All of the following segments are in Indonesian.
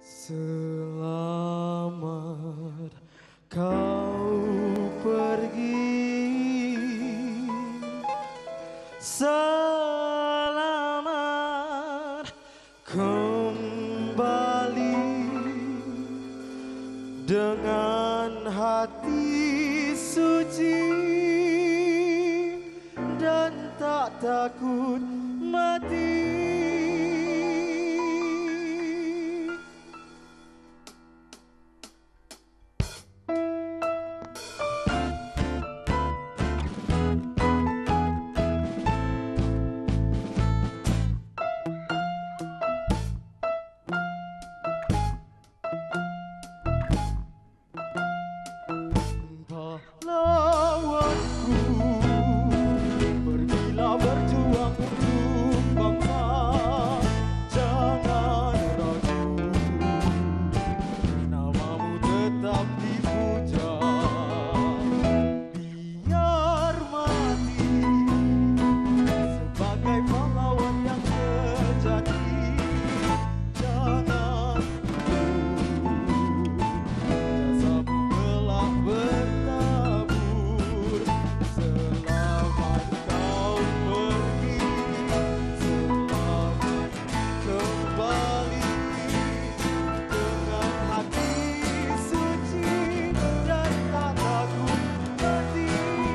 Selamat kau pergi, selamat kembali dengan hati suci dan tak takut mati. Pahlawanku, pergilah berjuang untuk bangsa, jangan ragu, namamu tetap dipuja. Biar mati sebagai pahlawan yang sejati, jangan ragu, jasamu telah bertabur. Selamat kau pergi, selamat kembali dengan hati suci dan tak takut mati.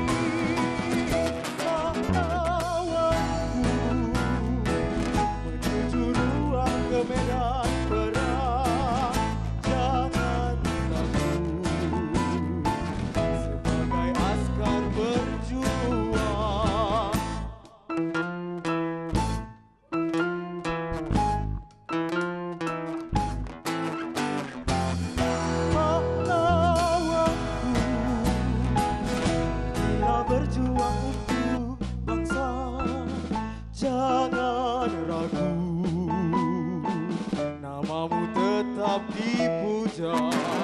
Pahlawanku, menuju ruang ke medan perang, jangan takut, sebagai askar berjuang. Pahlawanku, bila berjuang untuk bangsa, jangan ragu, namamu tetap dipuja.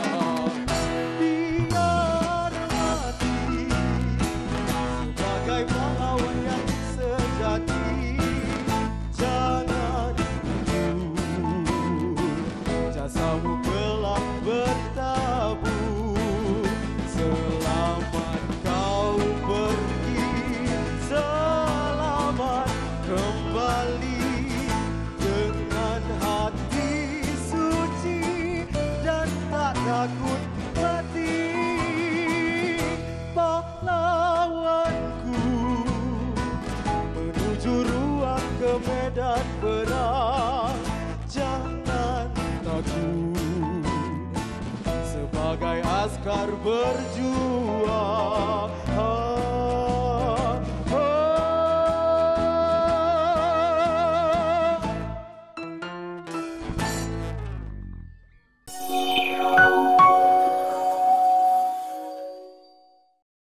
Biar mati sebagai pahlawan yang sejati, jangan mundur, jasamu telah bertabur. Selamat kau pergi, selamat kembali dengan hati suci dan tak takut mati. Pahlawanku, menuju ruang ke medan perang, jangan takut, sebagai askar berjuang.